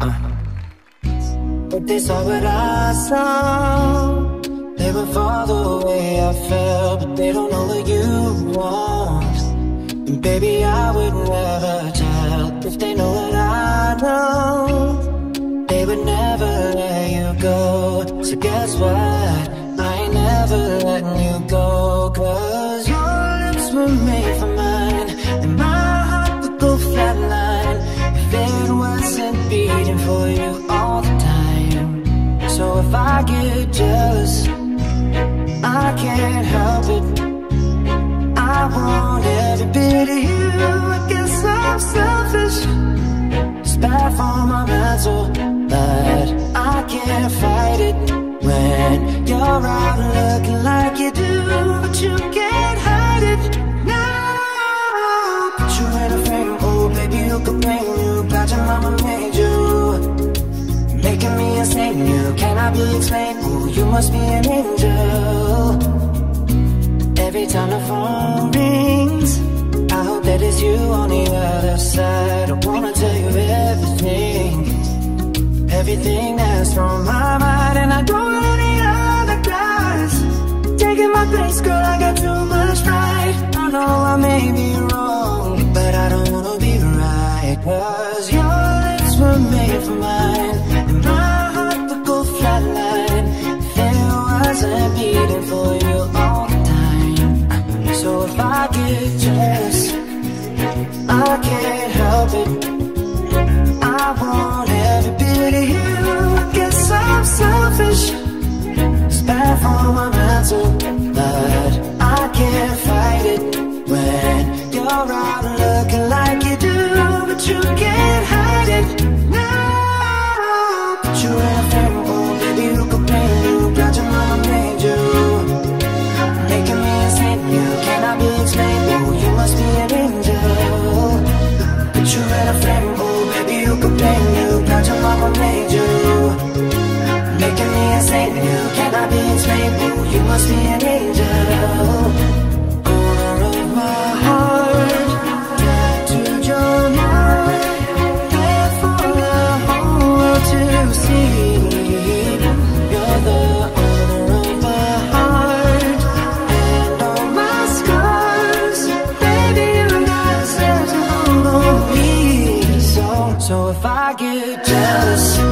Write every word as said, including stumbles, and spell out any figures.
uh. But they saw what I saw. They would fall the way I felt, but they don't know what you want. And baby, I would never tell. If they know what I know, they would never let you go. So guess what? I ain't never letting you go. Cause your lips were made for mine, and my heart would go flatline if it wasn't beating for you all the time. So if I get jealous, I can't help it. I want every bit of you. I guess I'm selfish. It's bad for my mental, but I can't fight it when you're out looking like you do. But you can't hide it now. Put you in a frame, oh baby, you could bring you. Glad your mama made you, making me insane. You cannot be explained. Oh, you must be an angel. Every time the phone rings, I hope that it's you on the other side. I wanna tell you everything, everything that's on my mind. And I don't want any other guys taking my place, girl, I got too much pride. I know I may be wrong, but I don't wanna be right. Cause your lips were made for mine, and my heart would go flatline if it wasn't beating for you all the time. So if I get jealous, I can't help it. I want every bit of you. I guess I'm selfish. It's bad for my mental, but I can't fight it when you're out looking like you do. But you can't hide it now. Put you in a frame, oh baby, you could bring you. Glad your mama made you, making me insane. You cannot be explained. Oh, you must be an angel. Put you in a frame, oh baby, you could blame you. Glad your mama made you, making me insane. You cannot be explained. Oh, you must be an angel. Owner of my heart, captured your mind, there for the whole world to see. You're the owner of my heart and all my scars. Baby, you got a sense of home on me. So, so if I get jealous,